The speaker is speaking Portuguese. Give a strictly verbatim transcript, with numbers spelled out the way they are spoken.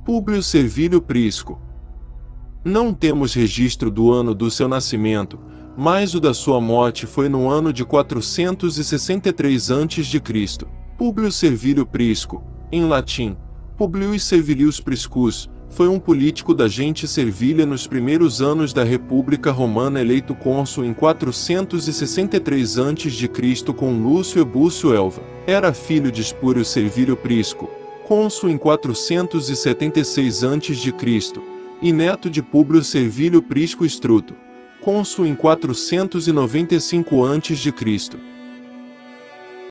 Públio Servilio Prisco. Não temos registro do ano do seu nascimento, mas o da sua morte foi no ano de quatrocentos e sessenta e três antes de Cristo Públio Servilio Prisco, em latim, Publius Servilius Priscus, foi um político da gente Servília nos primeiros anos da República Romana, eleito cônsul em quatrocentos e sessenta e três antes de Cristo com Lúcio Ebúcio Elva. Era filho de Espúrio Servilio Prisco, cônsul em quatrocentos e setenta e seis antes de Cristo, e neto de Públio Servilio Prisco Estruto, cônsul em quatrocentos e noventa e cinco antes de Cristo